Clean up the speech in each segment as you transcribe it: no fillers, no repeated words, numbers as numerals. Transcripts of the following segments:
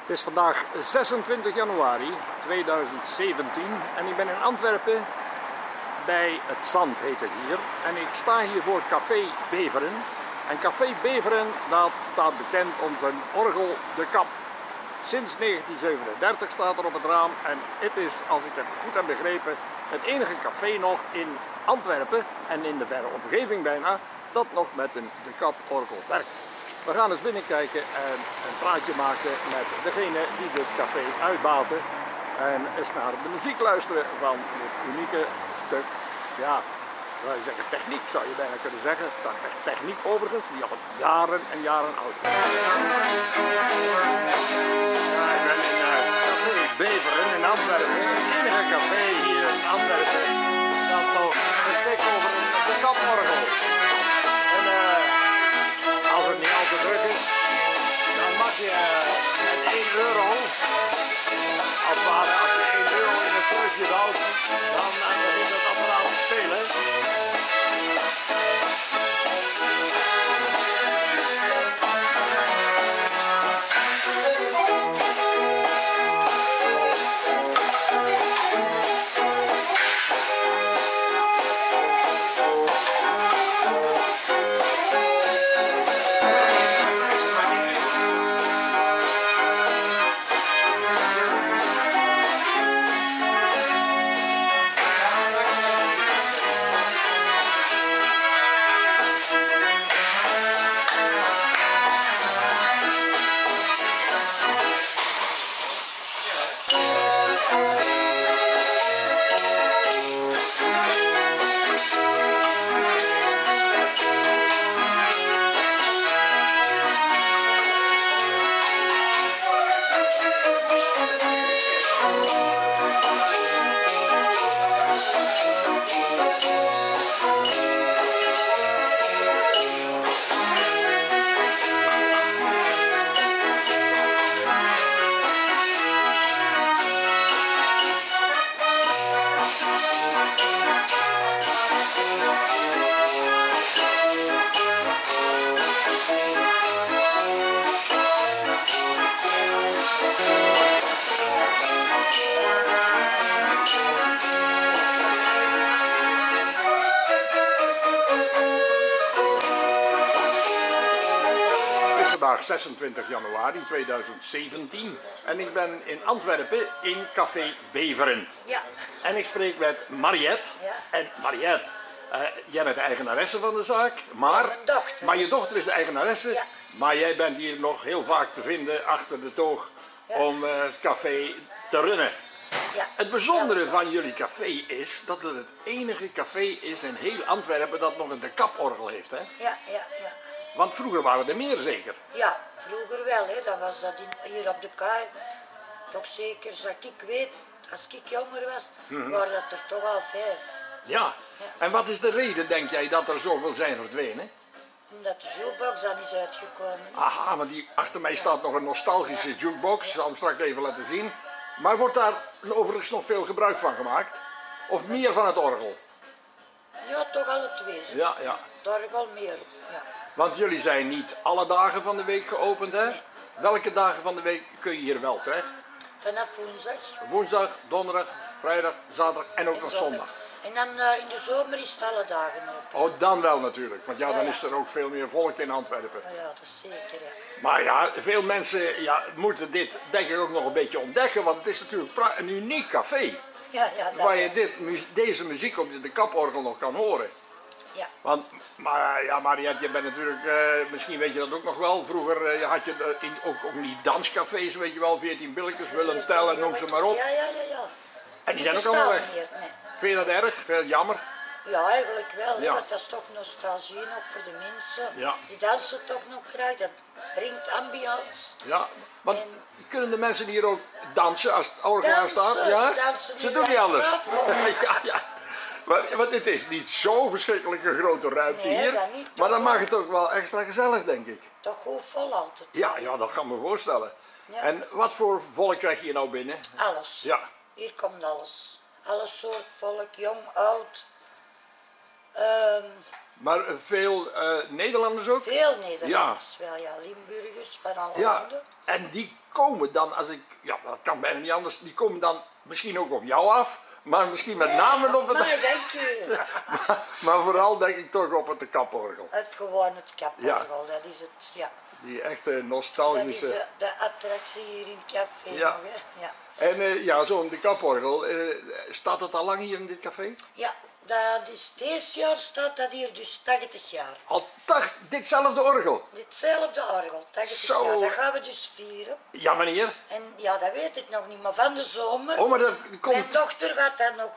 Het is vandaag 26 januari 2017 en ik ben in Antwerpen bij het Zand heet het hier. En ik sta hier voor Café Beveren. En Café Beveren dat staat bekend om zijn orgel De Kap. Sinds 1937 staat er op het raam en het is, als ik het goed heb begrepen, het enige café nog in Antwerpen en in de verre omgeving bijna, dat nog met een De Kap orgel werkt. We gaan eens binnenkijken en een praatje maken met degene die dit café uitbaten. En eens naar de muziek luisteren van dit unieke stuk, ja, wij zeggen techniek zou je bijna kunnen zeggen. Techniek overigens, die al jaren en jaren oud is. Ja, ik ben in Café Beveren in Antwerpen, het enige café hier in Antwerpen dat nog beschikt over een De Kap orgel. En als het niet al te druk is, dan mag je met 1 euro, als je 1 euro in een sluisje houdt, dan begint het apparaat te spelen. Vandaag 26 januari 2017 en ik ben in Antwerpen in Café Beveren. Ja. En ik spreek met Mariette. Ja. En Mariette, jij bent de eigenaresse van de zaak, maar, mijn dochter. maar je dochter is de eigenaresse. Ja. Maar jij bent hier nog heel vaak te vinden achter de toog om het café te runnen. Ja. Het bijzondere van jullie café is dat het het enige café is in heel Antwerpen dat nog een De Kap orgel heeft, hè? Ja. Want vroeger waren er meer zeker. Ja, vroeger wel, hè. Dat was dat hier op de kaai. Toch zeker, zoals ik weet, als ik jonger was, waren dat er toch al 5. Ja. En wat is de reden, denk jij, dat er zoveel zijn verdwenen? Omdat de jukebox dan is uitgekomen. Aha, want die achter mij staat nog een nostalgische jukebox. Ik zal hem straks even laten zien. Maar wordt daar overigens nog veel gebruik van gemaakt? Of meer van het orgel? Ja, toch alle twee. Zo. Ja. Het orgel meer. Ja. Want jullie zijn niet alle dagen van de week geopend, hè? Nee. Welke dagen van de week kun je hier wel terecht? Vanaf woensdag. Woensdag, donderdag, vrijdag, zaterdag en ook nog zondag. En dan in de zomer is het alle dagen open. Oh, dan wel natuurlijk. Want ja, dan Ja. is er ook veel meer volk in Antwerpen. Ja, dat is zeker, ja. Maar ja, veel mensen moeten dit denk ik ook nog een beetje ontdekken. Want het is natuurlijk een uniek café. Ja, dat Waar je wel. deze muziek op de kaporgel nog kan horen. Ja. Want, maar ja, Mariette, je bent natuurlijk, misschien weet je dat ook nog wel. Vroeger had je ook niet danscafés, weet je wel, 14 billetjes, Willem Tell en noem ze maar op. Ja. En die zijn ook allemaal weg. Meer, nee. Vind je dat erg? Vind je dat jammer? Ja, eigenlijk wel, Ja. want dat is toch nostalgie nog voor de mensen. Ja. Die dansen toch nog graag, dat brengt ambiance. Ja, want En- kunnen de mensen hier ook dansen als het orgel aan staat? Ja? dansen Ze die doen niet bij anders. tafel. ja. Want het is niet zo verschrikkelijk een grote ruimte Nee, hier. dat niet, Maar dan toch? mag het ook wel extra gezellig, denk ik. Toch goed vol altijd. Ja, dat kan me voorstellen. Ja. En wat voor volk krijg je nou binnen? Alles. Ja. Hier komt alles. Alle soort volk, jong, oud. Maar veel Nederlanders ook? Veel Nederlanders wel, ja. Limburgers van alle landen. En die komen dan, dat kan bijna niet anders, die komen dan misschien ook op jou af, maar misschien met name op het... Maar dank u. maar vooral denk ik toch op het kaporgel. Het kaporgel, dat is het, ja. Die echte nostalgische... Dat is de attractie hier in het café ja. nog, hè. Ja. En zo'n kaporgel, staat het al lang hier in dit café? Ja, deze jaar staat dat hier dus 80 jaar. Al ditzelfde orgel? Ditzelfde orgel, 80 jaar. Dat gaan we dus vieren. Ja, wanneer? En ja, dat weet ik nog niet, maar van de zomer. Oh, maar dat komt... Mijn dochter gaat dat nog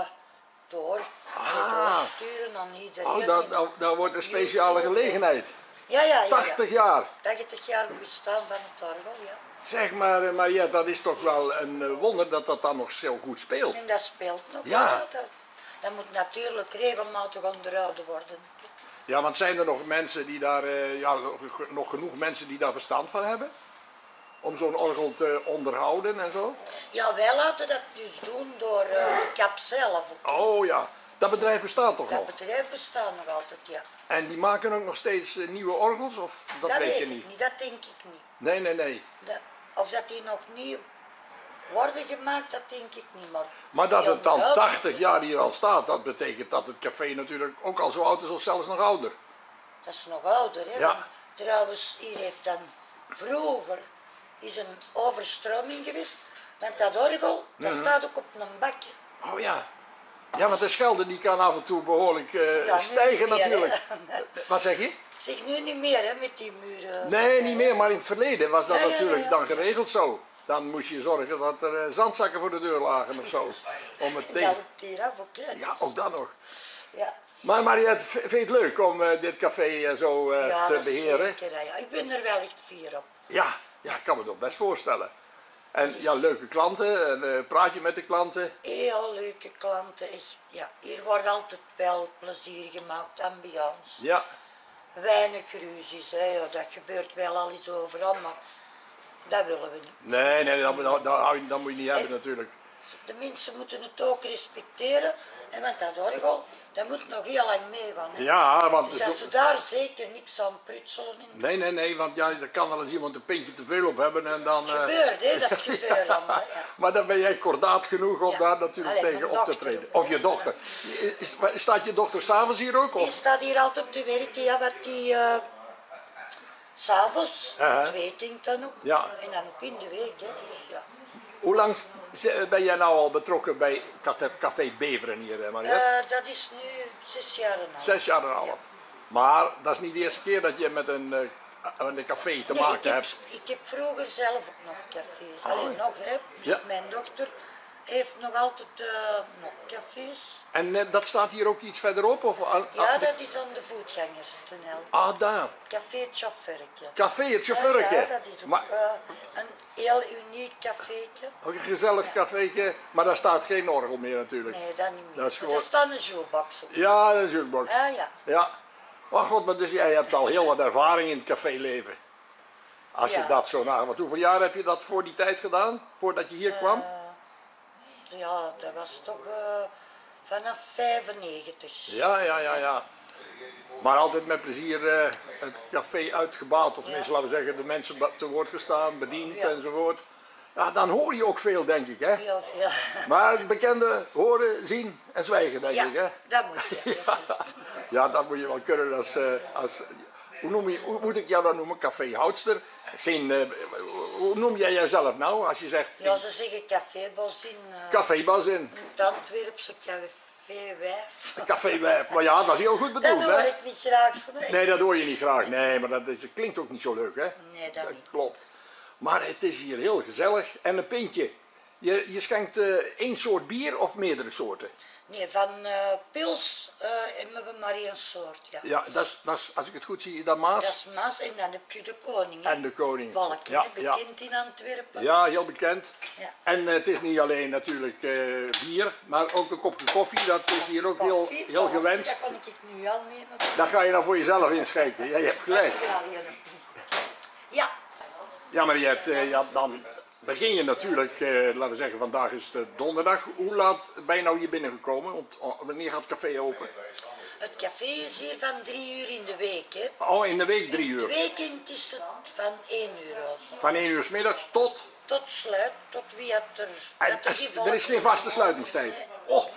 doorsturen aan iedereen. Dat wordt een speciale gelegenheid. Ja. 80 jaar. 80 jaar bestaan van het orgel, ja. Zeg maar, Mariette, dat is toch wel een wonder dat dat dan nog zo goed speelt. En dat speelt nog. Ja. Dat moet natuurlijk regelmatig onderhouden worden. Ja, want zijn er nog mensen die daar, nog genoeg mensen die daar verstand van hebben? Om zo'n orgel te onderhouden en zo? Ja, wij laten dat dus doen door de kap zelf. Oh ja, dat bedrijf bestaat toch nog? Dat bedrijf bestaat nog altijd, ja. En die maken ook nog steeds nieuwe orgels? Of dat weet je niet? Dat denk ik niet. Nee. Of dat die nog niet worden gemaakt, dat denk ik niet. Maar dat het dan 80 jaar hier al staat, dat betekent dat het café natuurlijk ook al zo oud is of zelfs nog ouder. Dat is nog ouder, hè. Ja. Want trouwens, hier heeft dan vroeger is een overstroming geweest. Want dat orgel, dat staat ook op een bakje. Oh ja. Ja, want de Schelde die kan af en toe behoorlijk stijgen meer, natuurlijk. Wat zeg je? Zeg nu niet meer, hè, met die muren. Nee, niet meer, maar in het verleden was dat natuurlijk dan geregeld zo. Dan moest je zorgen dat er zandzakken voor de deur lagen of zo. Om het tegen... Dat het hier af ook, hè. Ja, ook dat nog. Ja. Maar Mariette, vind je het leuk om dit café zo te beheren? Zeker, ja. Ik ben er wel echt fier op. Ja, ik kan me dat best voorstellen. En ja, leuke klanten, en praat je met de klanten? Heel leuke klanten, echt. Ja. Hier wordt altijd wel plezier gemaakt, ambiance. Ja. Weinig ruzies, hè. Ja, dat gebeurt wel al eens overal, maar dat willen we niet. Nee, dat moet je niet hebben natuurlijk. De mensen moeten het ook respecteren, en want dat orgel, dat moet nog heel lang meegaan. Hè. Ja, want... Dus als ze daar zeker niks aan prutselen in. Nee, want ja, er kan wel eens iemand een pintje te veel op hebben en dan... Gebeurt, hè, dat gebeurt allemaal, ja. Maar dan ben jij kordaat genoeg om daar natuurlijk tegen op te treden. Of je dochter. Staat je dochter s'avonds hier ook? Die staat hier altijd te werken, ja, wat die... S'avonds, weet ik dan ook. Ja. En dan ook in de week, hè, dus ja. Hoe lang ben jij nou al betrokken bij Café Beveren hier, Mariette? Dat is nu 6 jaar en een half. 6 jaar en een half. Ja. Maar dat is niet de eerste keer dat je met een café te maken hebt. Ik heb vroeger zelf ook nog cafés. Alleen nog, hè. Dus mijn dochter heeft nog altijd nog cafés. En dat staat hier ook iets verderop? Of, Ja, dat is aan de voetgangerstunnel. Ah, daar. Café het Chauffeurke. Café het Chauffeurke. Ja, dat is ook een heel uniek cafeetje. Ook een gezellig cafeetje, maar daar staat geen orgel meer natuurlijk. Nee, dat niet meer. Dat is gewoon... Er staat een jukebox op. Ja, een jukebox. Ja. Maar god, maar dus jij hebt al heel wat ervaring in het caféleven. Als je dat zo nagaat. Want hoeveel jaar heb je dat voor die tijd gedaan? Voordat je hier kwam? Ja, dat was toch vanaf 95. Ja. Maar altijd met plezier het café uitgebaat. Of tenminste, laten we zeggen, de mensen te woord gestaan, bediend enzovoort. Ja, dan hoor je ook veel, denk ik, hè? Heel veel. Maar het bekende horen, zien en zwijgen, denk ik, hè? Dat moet je. Ja, dat moet je wel kunnen als hoe moet ik jou dan noemen? Caféhoudster? Hoe noem jij jezelf nou, als je zegt... Ja, ze zeggen cafébazin. Cafébazin. Het Antwerpse caféwijf. Caféwijf, maar ja, dat is heel goed bedoeld, hè? Dat hoor ik niet graag. Nee, dat hoor je niet graag. Nee, maar dat klinkt ook niet zo leuk, hè? Nee, dat niet. Klopt. Maar het is hier heel gezellig. En een pintje. Je schenkt één soort bier of meerdere soorten? Nee, van pils hebben we maar één soort, ja. Ja, dat is, als ik het goed zie, dat Maas. Dat is Maas en dan heb je de koning. En de koning. Balken, bekend in Antwerpen. Ja, heel bekend. Ja. En het is niet alleen natuurlijk bier, maar ook een kopje koffie. Dat is hier ook heel gewenst. Dat kan ik nu al nemen. Dat ga je dan voor jezelf inschenken. Ja, je hebt gelijk. Ja. Ja, Mariette, dan begin je natuurlijk, laten we zeggen, vandaag is het donderdag. Hoe laat ben je nou hier binnengekomen? Want wanneer gaat het café open? Het café is hier van 3 uur in de week, hè. Oh, in de week 3 uur. Het weekend is het van 1 uur open. Van 1 uur 's middags tot... Tot sluit, tot wie had er... Er is geen vaste sluitingstijd. Oh,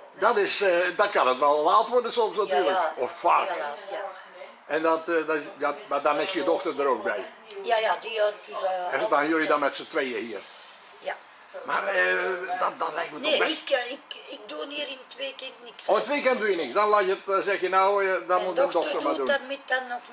dat kan het wel laat worden soms natuurlijk. Ja, Of vaak. heel laat, ja. En maar dan is je dochter er ook bij. Ja, die had dus... En staan jullie dan met z'n tweeën hier. Ja. Maar dat lijkt me toch Nee, best... ik doe hier in het weekend niks. Oh, het weekend doe je niks. Dan laat je het, zeg je nou, dan Mijn moet de dochter maar doen. doet dat met dan nog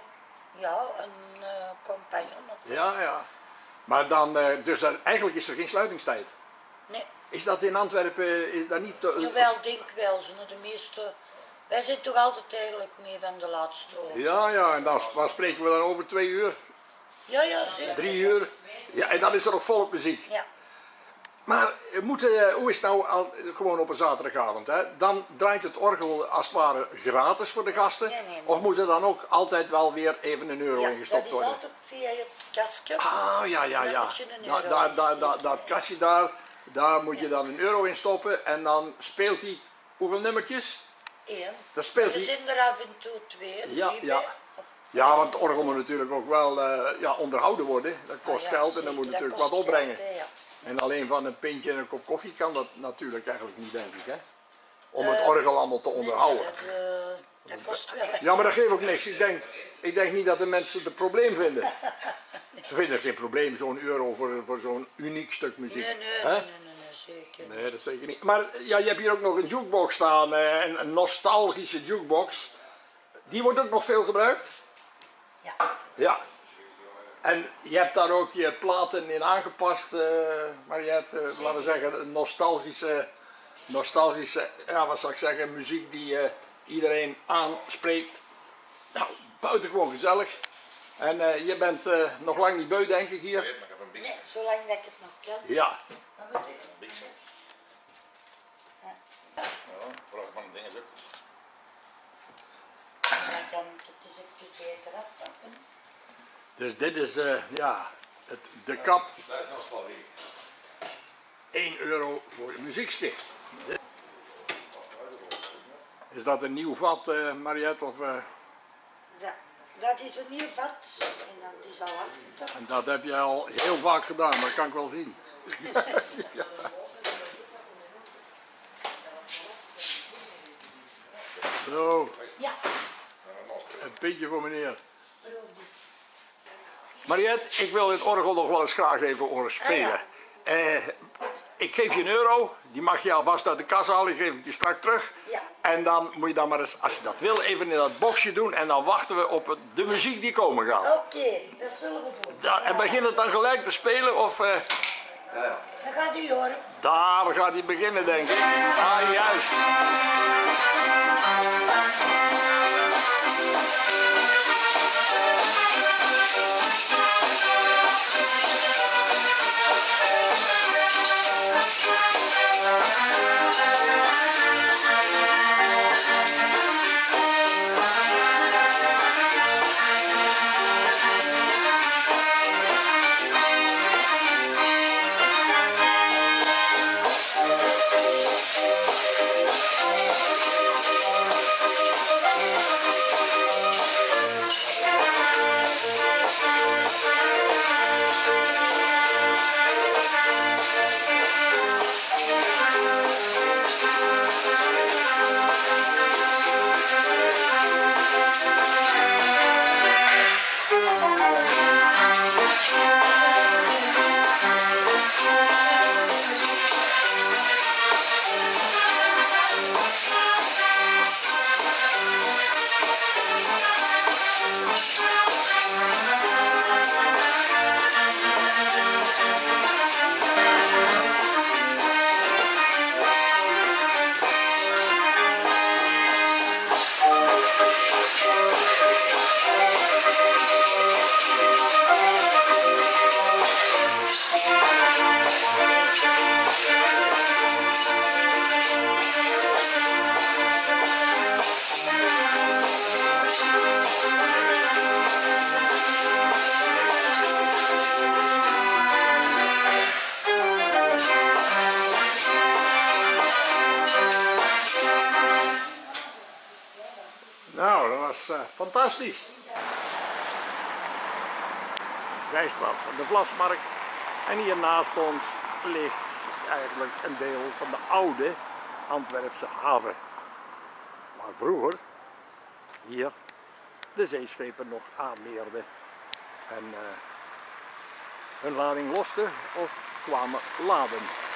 een compagnon. Of Ja. Maar dan, eigenlijk is er geen sluitingstijd. Nee. Is dat in Antwerpen, is dat niet... Jawel, denk wel. De meeste... Wij zijn toch altijd eigenlijk mee van de laatste open. Ja, en dan waar spreken we dan over 2 uur? Ja, zeker. 3 uur? Ja, en dan is er ook volop muziek. Ja. Maar hoe is het nou gewoon op een zaterdagavond? Hè? Dan draait het orgel als het ware gratis voor de gasten? Nee. Of moet er dan ook altijd wel weer even een euro ingestopt worden? Dat is altijd via het kastje. Ah, ja. Dan moet je een euro insteken. Dat kastje daar moet je dan een euro in stoppen en dan speelt hij hoeveel nummertjes? 1. Dan speelt Er hij... zijn er af en toe 2. Ja, want het orgel moet natuurlijk ook wel onderhouden worden. Dat kost geld en dat moet natuurlijk wat opbrengen. En alleen van een pintje en een kop koffie kan dat natuurlijk eigenlijk niet, denk ik, hè? Om het orgel allemaal te onderhouden. Dat kost wel. Ja, maar dat geeft ook niks. Ik denk niet dat de mensen het een probleem vinden. Ze vinden geen probleem, zo'n euro voor zo'n uniek stuk muziek. Nee, zeker. Nee, dat zeker niet. Maar ja, je hebt hier ook nog een jukebox staan, een nostalgische jukebox. Die wordt ook nog veel gebruikt? Ja. En je hebt daar ook je platen in aangepast, Mariette, laten we zeggen, een nostalgische, ja, wat zou ik zeggen, muziek die iedereen aanspreekt. Nou, buitengewoon gezellig. En je bent nog lang niet beu, denk ik, hier. Nee, zolang dat ik het nog kan. Ja. Dan moet ik het biksen. Vooral van de dingen ook. Dan kan ik het dus een beter afpakken. Dus dit is de kap. Dat is nostalgie. 1 euro voor een muziekje. Is dat een nieuw vat, Mariette? Of, Dat is een nieuw vat en dat is al afgetapt. en dat heb je al heel vaak gedaan, dat kan ik wel zien. Ja. Zo, Ja, een pintje voor meneer. proef dus. Mariette, ik wil dit orgel nog wel eens graag even horen spelen. Ik geef je een euro, die mag je alvast uit de kas halen, die geef ik je straks terug. Ja. En dan moet je dan maar eens, als je dat wil, even in dat boxje doen en dan wachten we op de muziek die komen gaat. Oké, dat zullen we doen. Ja, en begint het dan gelijk te spelen of... Dan gaat u horen. Daar gaat hij beginnen, denk ik. Ah, juist. Nou, dat was fantastisch. Zijstraat van de Vlasmarkt. En hier naast ons ligt eigenlijk een deel van de oude Antwerpse haven. Waar vroeger hier de zeeschepen nog aanmeerden en hun lading losten of kwamen laden.